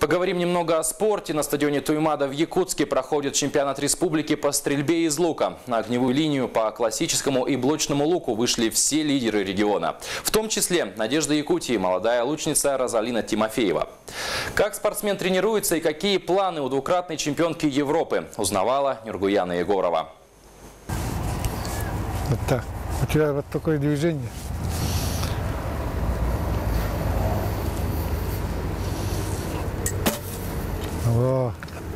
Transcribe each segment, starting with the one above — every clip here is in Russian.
Поговорим немного о спорте. На стадионе Туймада в Якутске проходит чемпионат республики по стрельбе из лука. На огневую линию по классическому и блочному луку вышли все лидеры региона. В том числе Надежда Якутии, молодая лучница Розалина Тимофеева. Как спортсмен тренируется и какие планы у двукратной чемпионки Европы, узнавала Нургуяна Егорова. Вот так. У тебя вот такое движение. О,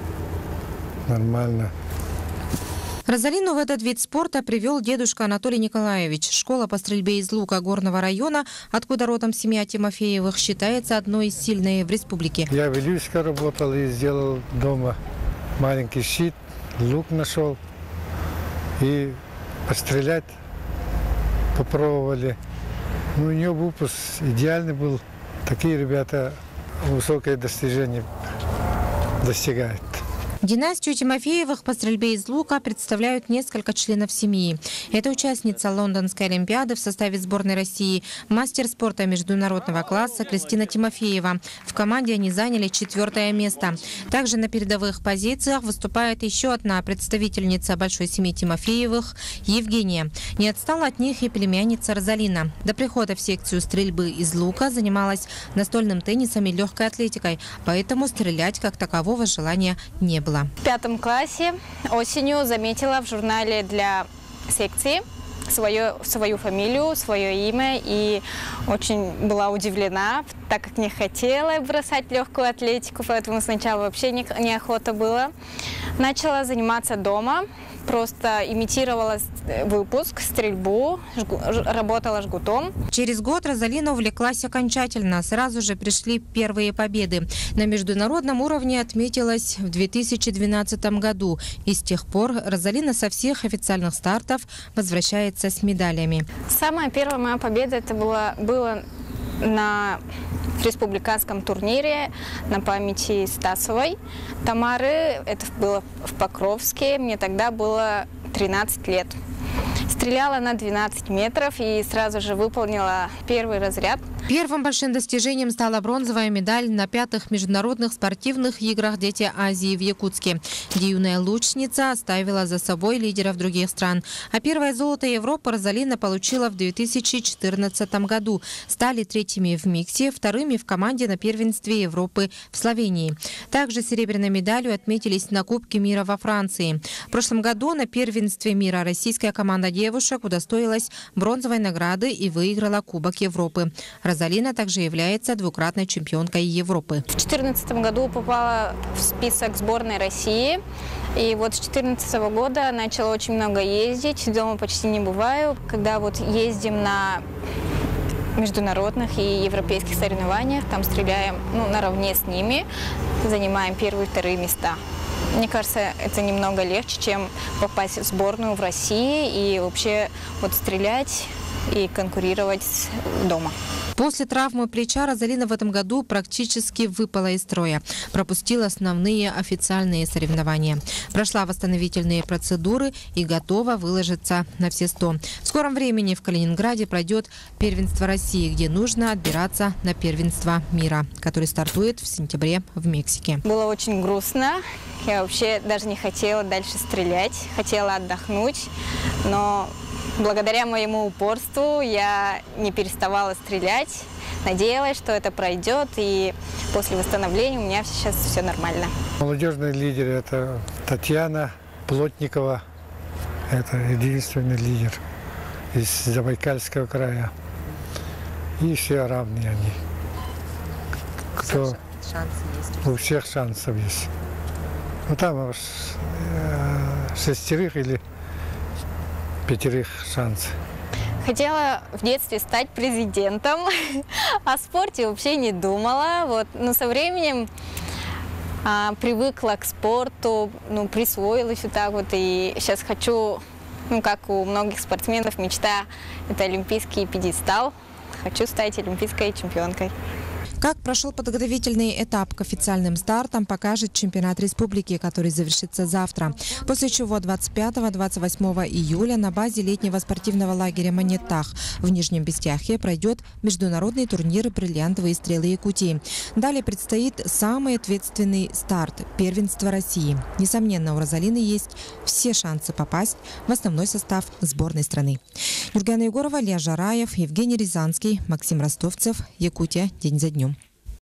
нормально. Розалину в этот вид спорта привел дедушка Анатолий Николаевич. Школа по стрельбе из лука Горного района, откуда родом семья Тимофеевых, считается одной из сильных в республике. Я в Илюшке работал и сделал дома маленький щит, лук нашел. И пострелять попробовали. Ну, у нее выпуск идеальный был. Такие ребята высокое достижение достигают. Династию Тимофеевых по стрельбе из лука представляют несколько членов семьи. Это участница Лондонской олимпиады в составе сборной России, мастер спорта международного класса Кристина Тимофеева. В команде они заняли 4-е место. Также на передовых позициях выступает еще одна представительница большой семьи Тимофеевых – Евгения. Не отстала от них и племянница Розалина. До прихода в секцию стрельбы из лука занималась настольным теннисом и легкой атлетикой, поэтому стрелять как такового желания не было. В 5 классе осенью заметила в журнале для секции свою фамилию, свое имя и очень была удивлена, так как не хотела бросать легкую атлетику, поэтому сначала вообще неохота было. Начала заниматься дома, просто имитировала выпуск, стрельбу, работала жгутом. Через год Розалина увлеклась окончательно. Сразу же пришли первые победы. На международном уровне отметилась в 2012 году. И с тех пор Розалина со всех официальных стартов возвращается с медалями. Самая первая моя победа это было на республиканском турнире на памяти Стасовой Тамары. Это было в Покровске. Мне тогда было 13 лет. Стреляла на 12 метров и сразу же выполнила первый разряд. Первым большим достижением стала бронзовая медаль на 5-х международных спортивных играх «Дети Азии» в Якутске, где юная лучница оставила за собой лидеров других стран. А первое золото Европы Розалина получила в 2014 году. Стали 3-ми в миксе, 2-ми в команде на первенстве Европы в Словении. Также серебряной медалью отметились на Кубке мира во Франции. В прошлом году на первенстве мира российская команда девушек удостоилась бронзовой награды и выиграла Кубок Европы. Розалина также является двукратной чемпионкой Европы. В 2014 году попала в список сборной России. И вот с 2014 года начала очень много ездить. Дома почти не бываю. Когда вот ездим на международных и европейских соревнованиях, там стреляем наравне с ними, занимаем 1-е и 2-е места. Мне кажется, это немного легче, чем попасть в сборную в России и вообще вот стрелять и конкурировать дома. После травмы плеча Розалина в этом году практически выпала из строя. Пропустила основные официальные соревнования. Прошла восстановительные процедуры и готова выложиться на все 100. В скором времени в Калининграде пройдет первенство России, где нужно отбираться на первенство мира, который стартует в сентябре в Мексике. Было очень грустно. Я вообще даже не хотела дальше стрелять. Хотела отдохнуть, но благодаря моему упорству я не переставала стрелять, надеялась, что это пройдет, и после восстановления у меня сейчас все нормально. Молодежный лидер – это Татьяна Плотникова, это единственный лидер из Забайкальского края. И все равные они. Кто? У всех шансов есть. Ну там 6 или 5 шансов. Хотела в детстве стать президентом, о спорте вообще не думала. Но со временем привыкла к спорту, присвоилась вот так вот. И сейчас хочу, как у многих спортсменов, мечта – это олимпийский пьедестал. Хочу стать олимпийской чемпионкой. Как прошел подготовительный этап к официальным стартам, покажет чемпионат республики, который завершится завтра. После чего 25-28 июля на базе летнего спортивного лагеря «Монетах» в Нижнем Бестяхе пройдет международный турнир «Бриллиантовые стрелы Якутии». Далее предстоит самый ответственный старт – первенство России. Несомненно, у Розалины есть все шансы попасть в основной состав сборной страны. Юргена Егорова, Илья Жараев, Евгений Рязанский, Максим Ростовцев. Якутия. День за днем.